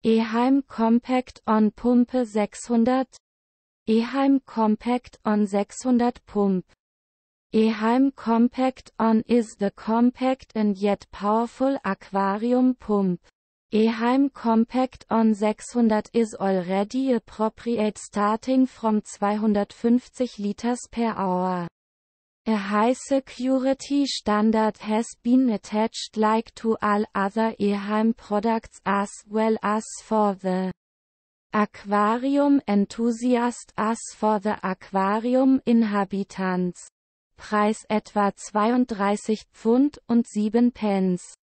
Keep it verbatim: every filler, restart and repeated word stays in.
Eheim Compact On Pumpe sechshundert. Eheim Compact On sechshundert Pump. Eheim Compact On is the compact and yet powerful aquarium pump. Eheim Compact On sechshundert is already appropriate starting from two hundred fifty liters per hour. A high security standard has been attached like to all other Eheim products as well as for the aquarium enthusiast as for the aquarium inhabitants. Preis etwa zweiunddreißig Pfund und sieben Pence.